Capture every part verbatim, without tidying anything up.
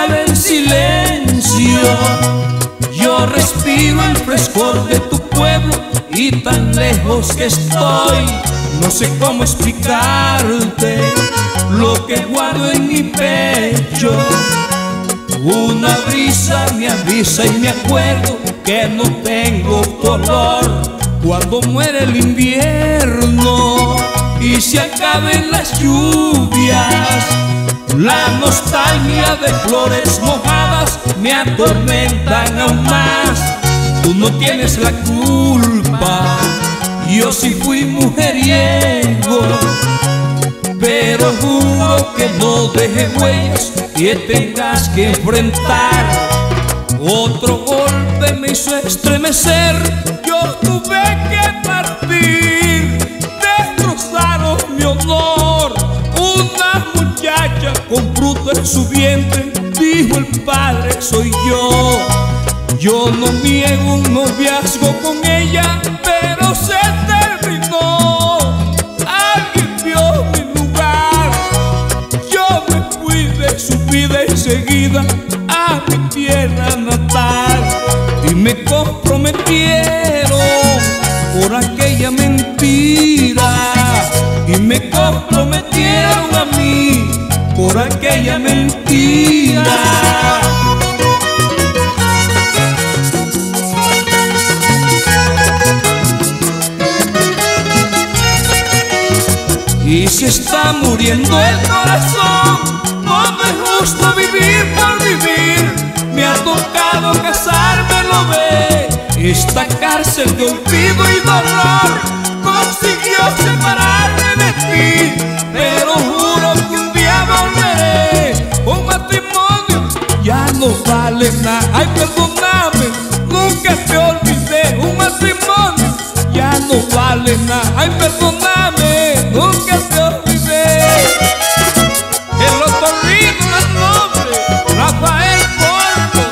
cabe el silencio. Yo respiro el frescor de tu pueblo y tan lejos que estoy, no sé cómo explicarte lo que guardo en mi pecho. Una brisa me avisa y me acuerdo que no tengo color cuando muere el invierno y se acaben las lluvias. La nostalgia de flores mojadas me atormentan aún más. Tú no tienes la culpa, yo sí fui mujeriego, pero juro que no deje huellas que tengas que enfrentar. Otro golpe me hizo estremecer, yo tuve que partir. Destrozaron mi honor, una muchacha con fruto en su vientre, dijo el padre soy yo. Yo no niego un noviazgo con ella, pero se terminó. Alguien vio mi lugar, yo me fui de su vida enseguida a mi tierra natal y me comprometieron por aquella mentira, y me comprometieron a mí por aquella mentira. Y si está muriendo el corazón, no es justo vivir por vivir. Me ha tocado casarme, lo ve. Esta cárcel de olvido y dolor consiguió separarme de ti, pero juro que un día volveré. Un matrimonio ya no vale nada. Ay, perdóname, nunca te olvidé. Un matrimonio ya no vale nada. Ay, perdóname, nunca te olvidé. El otorrino más noble, Rafael Porto.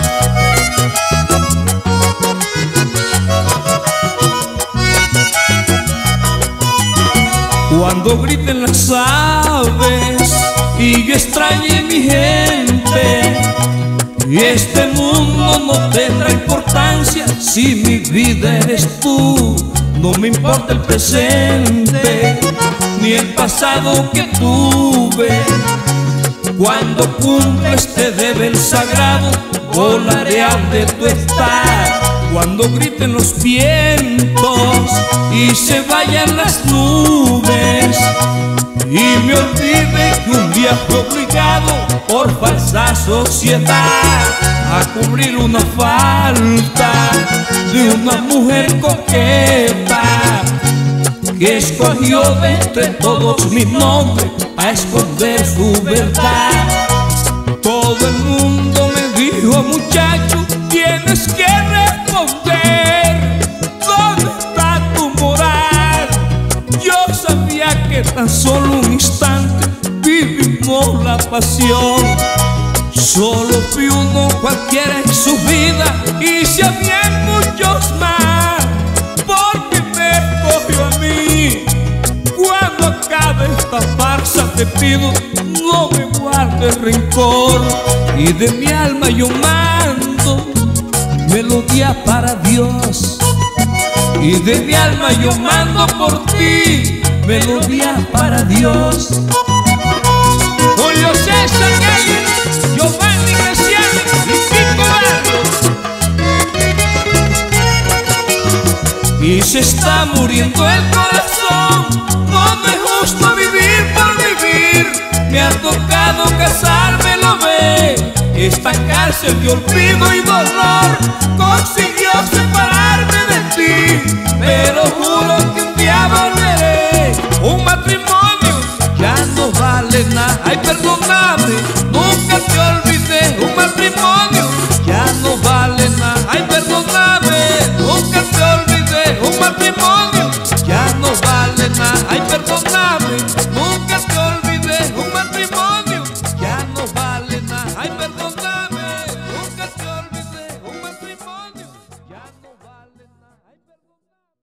Cuando griten las aves y yo extrañe mi gente, y este mundo no tendrá importancia si mi vida eres tú. No me importa el presente ni el pasado que tuve. Cuando cumpla este deber sagrado, volaré a donde tú estás. Cuando griten los vientos y se vayan las nubes, y me olvide que un día fue obligado por falsa sociedad a cubrir una falta de una mujer coqueta que escogió de entre todos mi nombre a esconder su verdad. Todo el mundo me dijo, muchacho, tienes que responder. ¿Dónde está tu moral? Yo sabía que tan solo un instante vivimos la pasión. Solo fui uno cualquiera en su vida y si habían muchos más, porque me escogió a mí. Cuando acabe esta farsa te pido, no me guardes rencor, y de mi alma yo mando melodía para Dios, y de mi alma yo mando por ti melodía para Dios. Julio César Gay, Giovanni Graciani y Kiko Barrios. Y se está muriendo el corazón, no me es justo vivir por vivir. Me ha tocado casarme, lo ve. Esta cárcel de olvido y dolor consiguió separarme de ti, pero juro que un día volveré. Un matrimonio ya no vale nada. Ay, perdóname, nunca te olvidé.